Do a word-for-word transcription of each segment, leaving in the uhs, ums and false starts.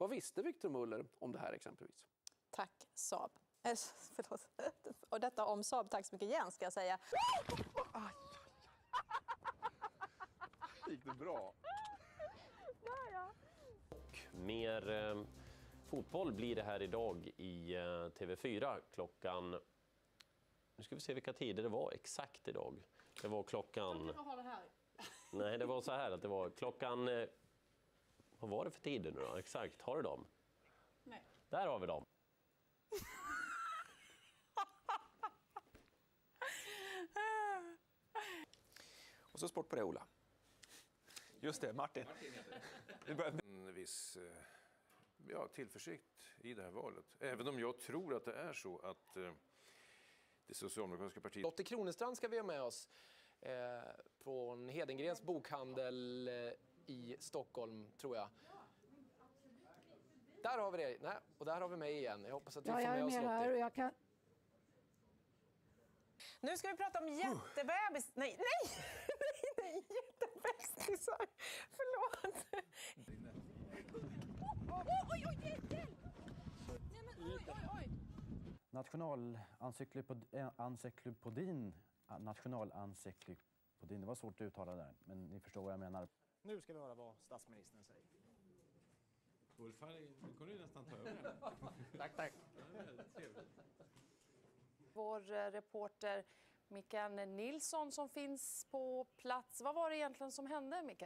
Vad visste Victor Muller om det här exempelvis? Tack, Saab. Eh, förlåt. Och detta om Saab, tack så mycket igen ska jag säga. Gick det bra? Ja, ja. Mer eh, fotboll blir det här idag i eh, T V fyra klockan... Nu ska vi se vilka tider det var exakt idag. Det var klockan... Jag har det här. Nej, det var så här att det var klockan... Eh... Vad var det för tider nu då? Exakt, har du dem? Nej. Där har vi dem. Och så sport på det, Ola. Just det, Martin. Det börjar en viss ja, tillförsikt i det här valet. Även om jag tror att det är så att eh, det socialdemokratiska partiet... Lotte Kronestrand ska vi ha med oss eh, från Hedengrens bokhandel eh, i Stockholm, tror jag. Där har vi det. Nej, och där har vi mig igen. Jag hoppas att vi Ja, får jag med är oss med här Lotte. och jag kan... Nu ska vi prata om jättebebis... Nej, nej! Nej, nej, jättebebisar. Förlåt. Oj, oj, oj, hjälp! Nej, men oj, oj, oj. Nationalencyklopedin, nationalencyklopedin, det var svårt att uttala där, men ni förstår vad jag menar. Nu ska vi höra vad statsministern säger. Ulf, nu kunde du nästan ta över. Tack, tack. Vår reporter Mikael Nilsson som finns på plats. Vad var det egentligen som hände, Micke?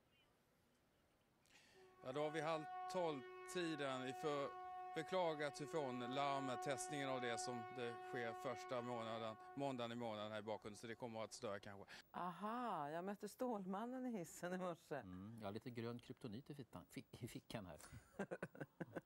Ja, då har vi halv tolv tiden. Vi får beklaga tyfon larmet, testningen av det som det sker första månaden, måndagen i månaden här i bakgrunden, så det kommer att störa kanske. Aha, jag mötte Stålmannen i hissen i morse. Mm, jag har lite grön kryptonit i fickan, i fickan här.